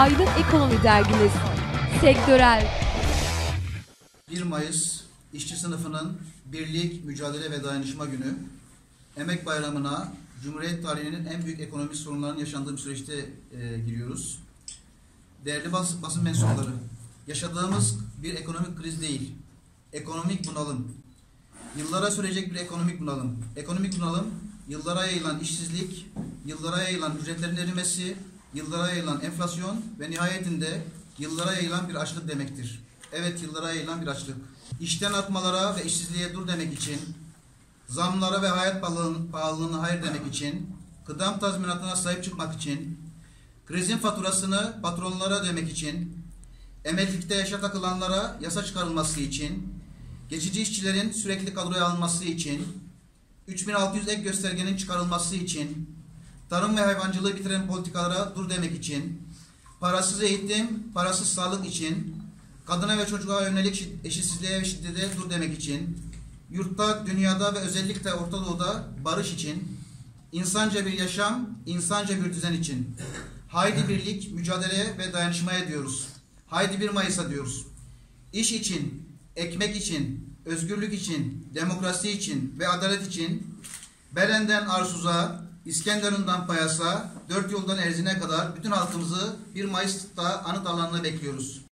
Aydın Ekonomi Dergimiz. Sektörel. 1 Mayıs işçi sınıfının birlik, mücadele ve dayanışma günü. Emek Bayramı'na Cumhuriyet tarihinin en büyük ekonomik sorunların yaşandığı bir süreçte giriyoruz. Değerli basın mensupları, yaşadığımız bir ekonomik kriz değil, ekonomik bunalım. Yıllara sürecek bir ekonomik bunalım. Ekonomik bunalım, yıllara yayılan işsizlik, yıllara yayılan ücretlerin erimesi, yıllara yayılan enflasyon ve nihayetinde yıllara yayılan bir açlık demektir. Evet, yıllara yayılan bir açlık. İşten atmalara ve işsizliğe dur demek için, zamlara ve hayat pahalılığına hayır demek için, kıdem tazminatına sahip çıkmak için, krizin faturasını patronlara ödemek için, emeklilikte yaşa takılanlara yasa çıkarılması için, geçici işçilerin sürekli kadroya alınması için, 3600 ek göstergenin çıkarılması için, tarım ve hayvancılığı bitiren politikalara dur demek için, parasız eğitim, parasız sağlık için, kadına ve çocuğa yönelik eşitsizliğe ve şiddete dur demek için, yurtta, dünyada ve özellikle Orta Doğu'da barış için, insanca bir yaşam, insanca bir düzen için. Haydi birlik, mücadele ve dayanışmaya diyoruz. Haydi 1 Mayıs'a diyoruz. İş için, ekmek için, özgürlük için, demokrasi için ve adalet için Belen'den Arsuz'a, İskenderun'dan Payas'a, Dört Yoldan Erzin'e kadar bütün halkımızı 1 Mayıs'ta anıt alanına bekliyoruz.